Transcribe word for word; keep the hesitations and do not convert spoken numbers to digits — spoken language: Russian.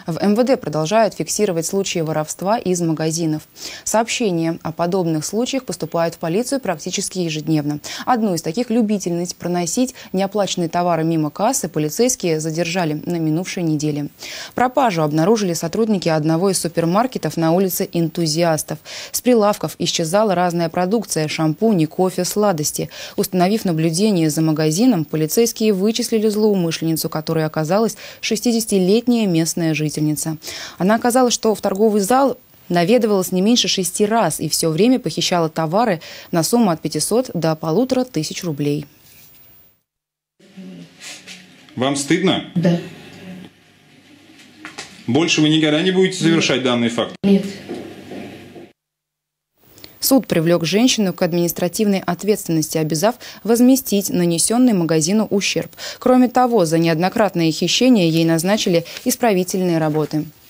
В эм вэ дэ продолжают фиксировать случаи воровства из магазинов. Сообщения о подобных случаях поступают в полицию практически ежедневно. Одну из таких любительниц проносить неоплаченные товары мимо кассы полицейские задержали на минувшей неделе. Пропажу обнаружили сотрудники одного из супермаркетов на улице Энтузиастов. С прилавков исчезала разная продукция – шампуни, кофе, сладости. Установив наблюдение за магазином, полицейские вычислили злоумышленницу, которая оказалась шестидесятилетняя местная жительница. Она оказалась, что в торговый зал наведывалась не меньше шести раз и все время похищала товары на сумму от пятисот до полутора тысяч рублей. Вам стыдно? Да. Больше вы никогда не будете совершать Нет. данный факт? Нет. Суд привлек женщину к административной ответственности, обязав возместить нанесенный магазину ущерб. Кроме того, за неоднократные хищения ей назначили исправительные работы.